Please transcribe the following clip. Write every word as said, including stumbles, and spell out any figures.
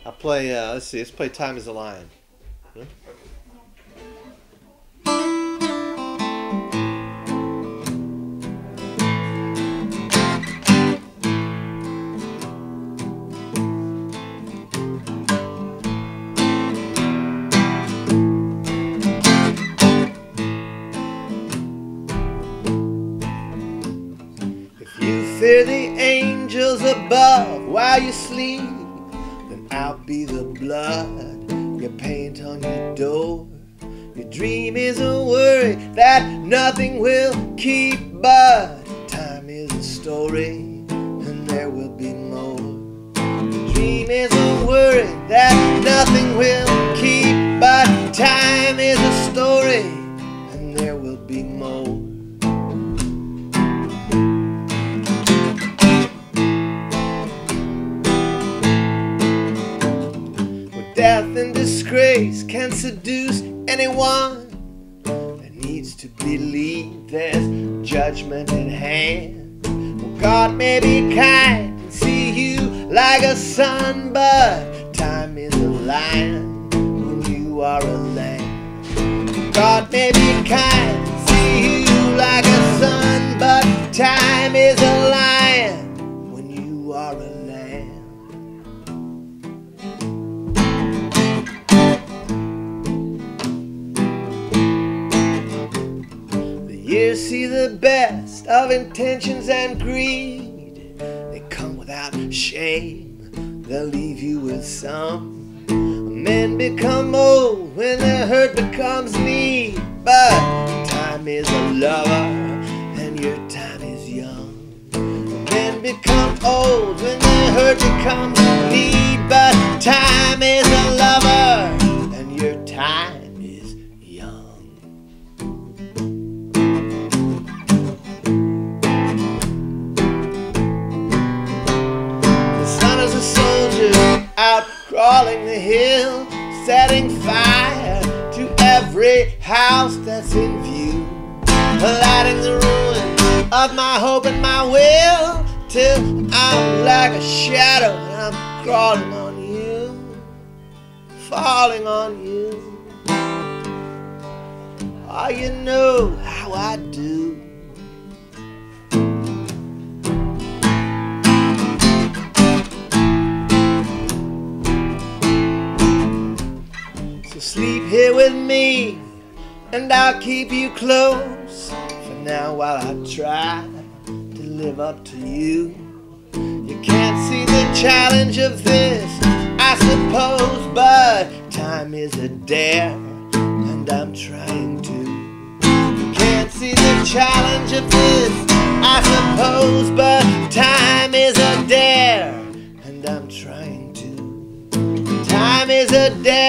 I'll play, uh, let's see, let's play Time is a Lion. Hmm? If you fear the angels above while you sleep, then I'll be the blood you paint on your door. Your dream is a worry that nothing will keep, but time is a story and there will be more. Your dream is a worry that nothing will keep, but time is a story and there will be more. Death and disgrace can seduce anyone that needs to believe there's judgment at hand. Well, God may be kind and see you like a son, but time is a lion when you are a lamb. God may be kind and see you like a son, but time is a lion when you are a lamb. You see the best of intentions and greed. They come without shame, they'll leave you with some. Men become old when their hurt becomes need, but time is a lover and your time is young. Men become old when their hurt becomes need, but time is a lover and your time is young. A soldier out crawling the hill, setting fire to every house that's in view, lighting the ruin of my hope and my will, till I'm like a shadow and I'm crawling on you, falling on you. Oh, you know how I do. So sleep here with me, and I'll keep you close for now while I try to live up to you. You can't see the challenge of this, I suppose, but time is a dare, and I'm trying to. You can't see the challenge of this, I suppose, but time is a dare, and I'm trying to. Time is a dare.